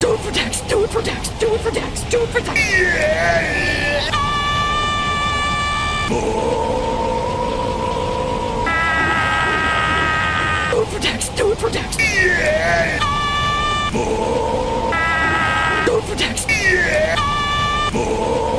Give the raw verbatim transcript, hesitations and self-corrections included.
Do it for Dex, do it for Dex, do it for Dex, do it for Dex. Yeah. Do it for Dex, do it for Dex. Yeah. Do it for Dex. Yeah.